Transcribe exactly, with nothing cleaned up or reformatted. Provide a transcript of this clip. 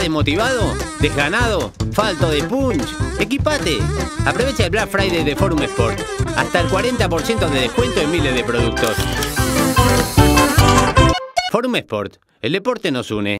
desmotivado? ¿Desganado? ¿Falto de punch? Equipate. Aprovecha el Black Friday de Forum Sport. Hasta el cuarenta por ciento de descuento en miles de productos. Forum Sport. El deporte nos une.